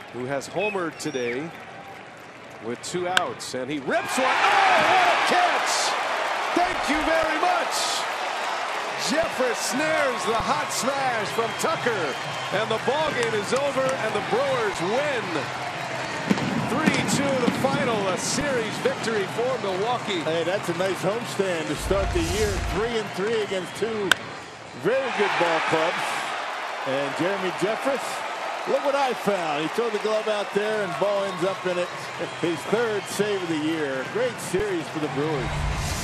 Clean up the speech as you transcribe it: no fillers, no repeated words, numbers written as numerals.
who has homered today with 2 outs, and he rips one. Oh, what a catch! Thank you very much. Jeffress snares the hot smash from Tucker, and the ball game is over, and the Brewers win 3-2 the final, a series victory for Milwaukee. Hey, that's a nice homestand to start the year. 3-3 against 2 very good ball clubs. And Jeremy Jeffress, look what I found. He threw the glove out there and ball ends up in it. His 3rd save of the year. Great series for the Brewers.